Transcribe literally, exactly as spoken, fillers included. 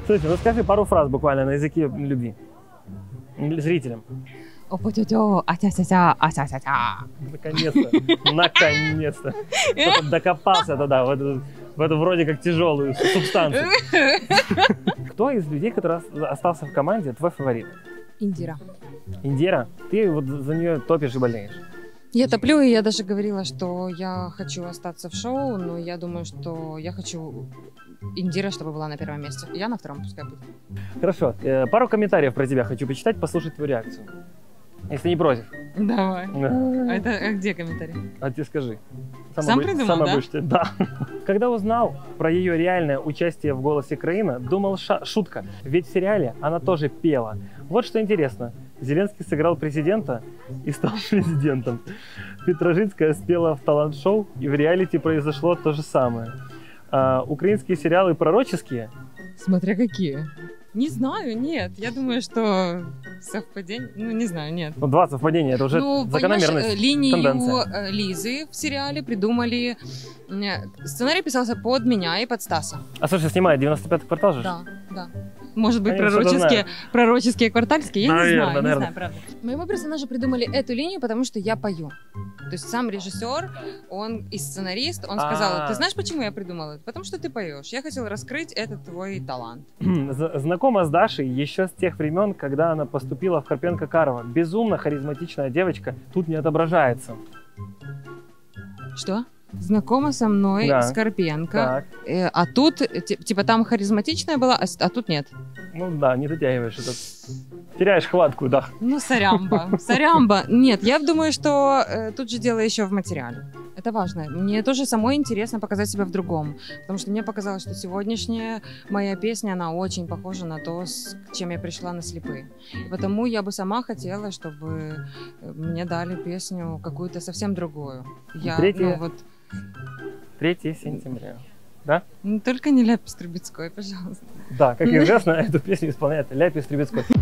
Слушай, ну скажи пару фраз буквально на языке любви зрителям. Опа-тя-тя, а-тя-тя-тя, а-тя-тя-тя. Наконец-то, наконец-то. Кто-то докопался тогда в эту, в эту вроде как тяжелую субстанцию. Кто из людей, который остался в команде, твой фаворит? Индира. Индира? Ты вот за нее топишь и болеешь. Я топлю, и я даже говорила, что я хочу остаться в шоу, но я думаю, что я хочу Индира, чтобы была на первом месте. Я на втором, пускай будет. Хорошо. Э, пару комментариев про тебя хочу почитать, послушать твою реакцию. Если не против. Давай. Да. А это а где комментарий? А ты скажи. Сам придумал, сам да? Обычный. Да. Когда узнал про ее реальное участие в «Голосе Краина», думал, ша- шутка. Ведь в сериале она тоже пела. Вот что интересно. Зеленский сыграл президента и стал президентом. Петрожицкая спела в талант-шоу, и в реалити произошло то же самое. А, украинские сериалы пророческие? Смотря какие. Не знаю, нет. Я думаю, что совпадение... Ну, не знаю, нет. Ну, два совпадения, это уже ну, закономерность, линию тенденция. Лизы в сериале придумали... Сценарий писался под меня и под Стаса. А слушай, снимает девяносто пятый квартал же? Да, да. Может быть, Они пророческие, пророческие квартальские? Я наверное, не знаю, наверное. не знаю, правда. Моему персонажу придумали эту линию, потому что я пою. То есть сам режиссер, он и сценарист, он сказал, А. ты знаешь, почему я придумала это? Потому что ты поешь. Я хотела раскрыть этот твой талант. З- Знакома с Дашей еще с тех времен, когда она поступила в Карпенко-Карова. Безумно харизматичная девочка тут не отображается. Что? Знакома со мной, Да. Скорпенко. Так, Э, а тут, э, ти- типа, там харизматичная была, а, с- а тут нет. ну да, не дотягиваешь это. Теряешь хватку, да. Ну, сорямба, сорямба. Нет, я думаю, что э, тут же дело еще в материале. Это важно. Мне тоже самой интересно показать себя в другом. Потому что мне показалось, что сегодняшняя моя песня, она очень похожа на то, с чем я пришла на слепые. И потому я бы сама хотела, чтобы э, мне дали песню какую-то совсем другую. Я, Третье. ну, вот, третьего сентября. Да? ну, только не Ляпис Трубецкой, пожалуйста. Да, как известно, эту песню исполняет Ляпис Трубецкой.